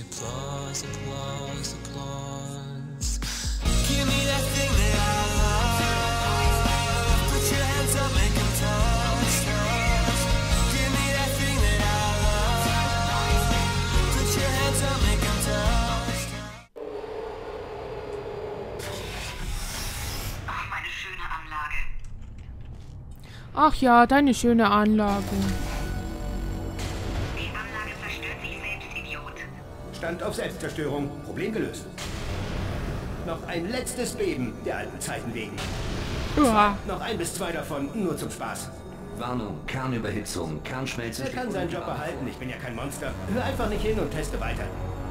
applause, applause, applause. Give me that thing that I love. Put your hands up, make them touch, touch. Give me that thing that I love. Put your hands up, make them touch, touch. Ach, meine schöne Anlage. Ach ja, deine schöne Anlage. Die Anlage zerstört sich selbst, Idiot. Stand auf Selbstzerstörung. Problem gelöst. Noch ein letztes Beben der alten Zeiten wegen. Uah. Noch 1 bis 2 davon, nur zum Spaß. Warnung, Kernüberhitzung, Er Kernschmelze. kann seinen Job behalten, ich bin ja kein Monster. Hör einfach nicht hin und teste weiter.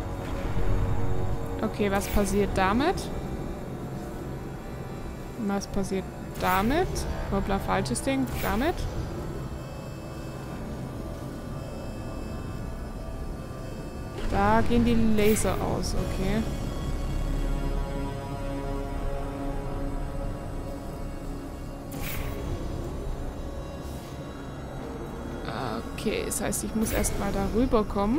Okay, was passiert damit? Was passiert damit? Hoppla, falsches Ding. Damit? Da gehen die Laser aus, okay. Okay, das heißt, ich muss erst mal da rüberkommen.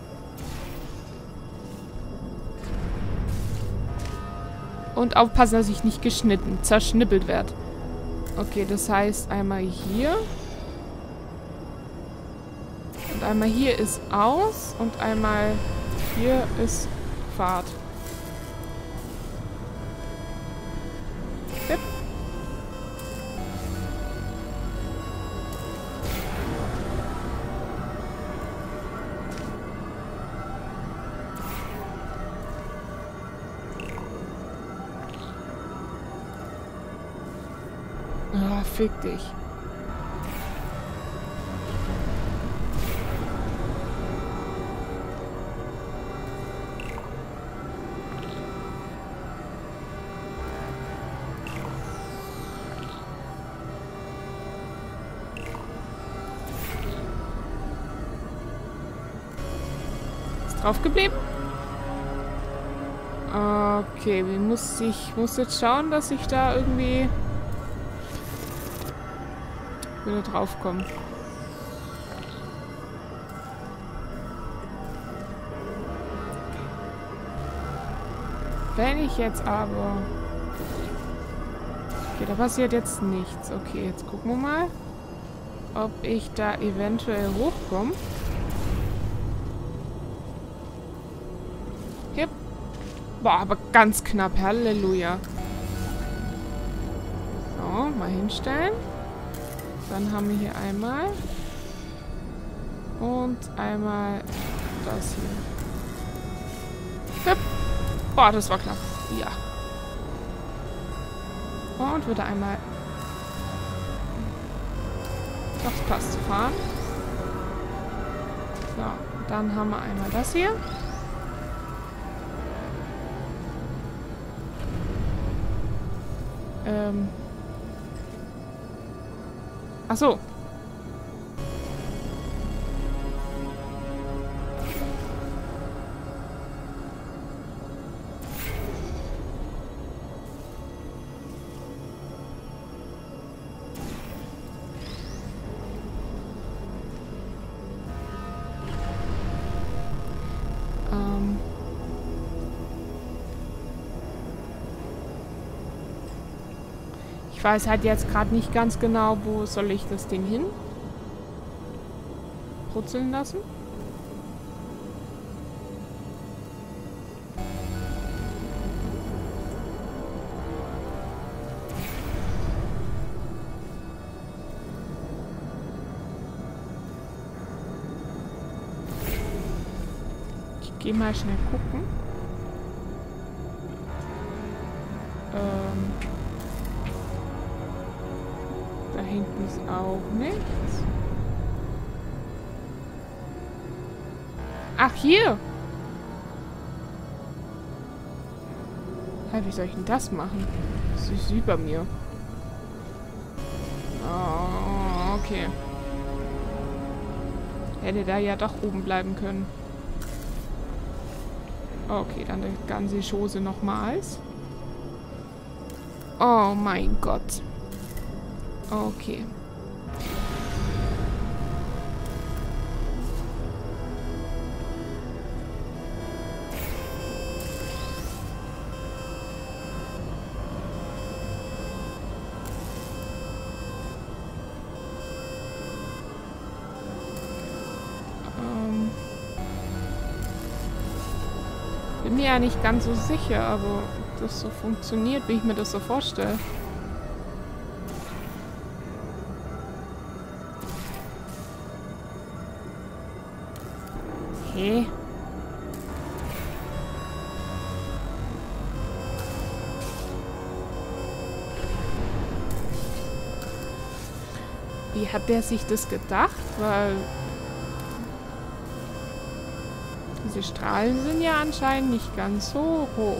Und aufpassen, dass ich nicht zerschnippelt werde. Okay, das heißt einmal hier. Und einmal hier ist aus. Und einmal hier ist Fahrt. Hip. Ah, fick dich. Ist drauf geblieben? Okay, ich muss jetzt schauen, dass ich da irgendwie wieder drauf kommen. Wenn ich jetzt aber... Okay, da passiert jetzt nichts. Okay, jetzt gucken wir mal, ob ich da eventuell hochkomme. Hier. Boah, aber ganz knapp. Halleluja. So, mal hinstellen. Dann haben wir hier einmal und einmal das hier. Hüpp. Boah, das war knapp. Ja. Und wieder einmal. Das passt zu fahren. So, dann haben wir einmal das hier. Ach so. Ich weiß halt jetzt gerade nicht ganz genau, wo soll ich das Ding hin brutzeln lassen. Ich gehe mal schnell gucken. Da hinten ist auch nichts. Ach, hier! Wie soll ich denn das machen? Das ist über mir. Oh, okay. Hätte da ja doch oben bleiben können. Okay, dann die ganze Chose nochmals. Oh mein Gott. Okay. Bin mir ja nicht ganz so sicher, aber ob das so funktioniert, wie ich mir das so vorstelle. Okay. Wie hat der sich das gedacht? Weil diese Strahlen sind ja anscheinend nicht ganz so hoch.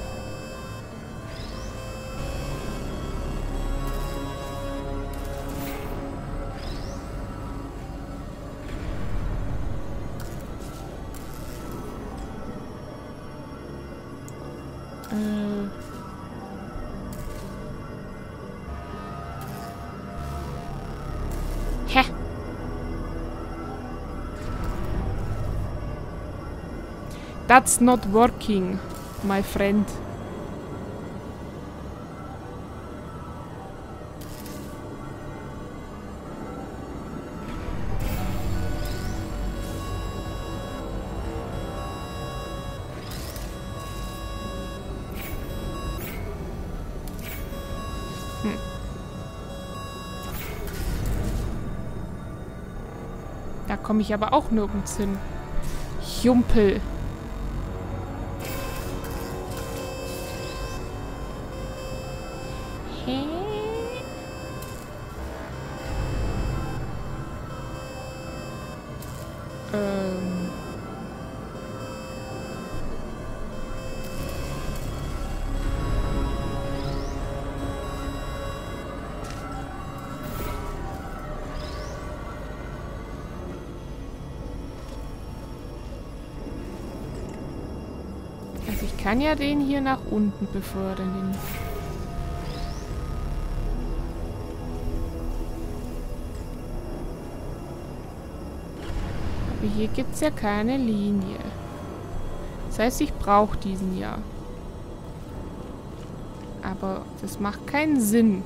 Hä? That's not working, my friend. Da komme ich aber auch nirgends hin. Jumpel. Hä? Also ich kann ja den hier nach unten befördern. Aber hier gibt es ja keine Linie. Das heißt, ich brauche diesen ja. Aber das macht keinen Sinn.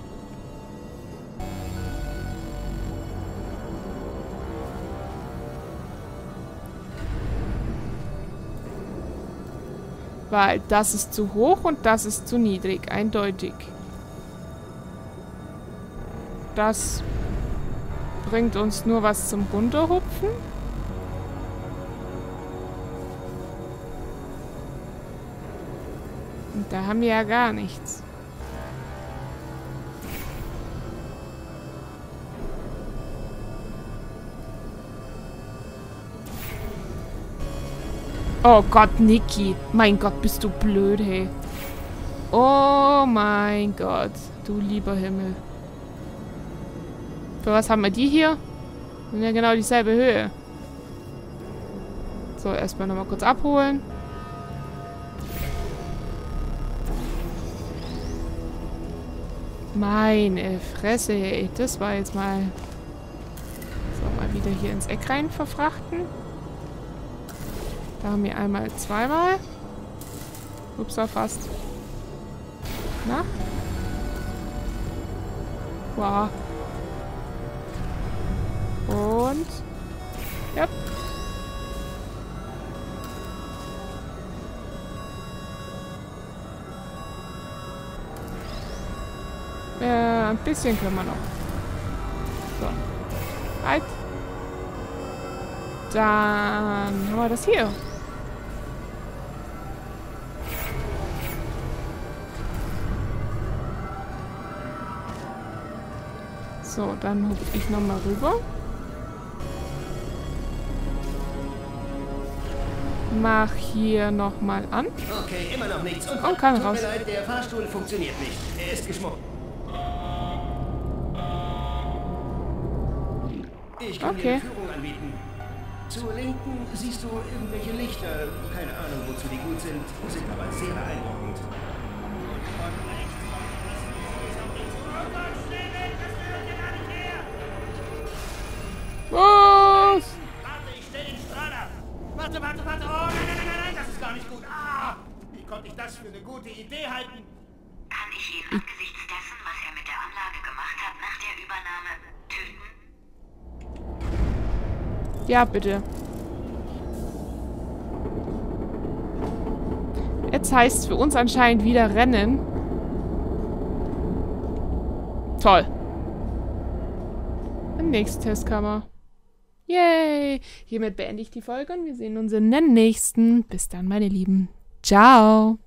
Weil das ist zu hoch und das ist zu niedrig. Eindeutig. Das bringt uns nur was zum Runterhupfen. Und da haben wir ja gar nichts. Oh Gott, Niki. Mein Gott, bist du blöd, hey. Oh mein Gott. Du lieber Himmel. Für was haben wir die hier? Sind ja genau dieselbe Höhe. So, erstmal nochmal kurz abholen. Meine Fresse, ey. Das war jetzt mal... So, mal wieder hier ins Eck rein verfrachten. Da haben wir einmal zweimal. Ups, fast. Na? Wow. Und... Ja. Ein bisschen können wir noch. So. Halt. Dann haben wir das hier. So, dann hupfe ich nochmal rüber. Mach hier nochmal an. Okay, immer noch nichts. Und kann raus. Tut mir leid, der Fahrstuhl funktioniert nicht. Er ist geschmuckt. Ich kann dir eine Führung anbieten. Zur Linken siehst du irgendwelche Lichter. Keine Ahnung, wozu die gut sind. Sind aber sehr beeindruckend. Was? Warte, ich stell den Strahler. Warte. Oh, nein, das ist gar nicht gut. Ah, wie konnte ich das für eine gute Idee halten? Kann ich ihn angesichts dessen, was er mit der Anlage gemacht hat, nach der Übernahme töten? Ja, bitte. Jetzt heißt es für uns anscheinend wieder rennen. Toll. Und nächste Testkammer. Yay! Hiermit beende ich die Folge und wir sehen uns in der nächsten. Bis dann, meine Lieben. Ciao!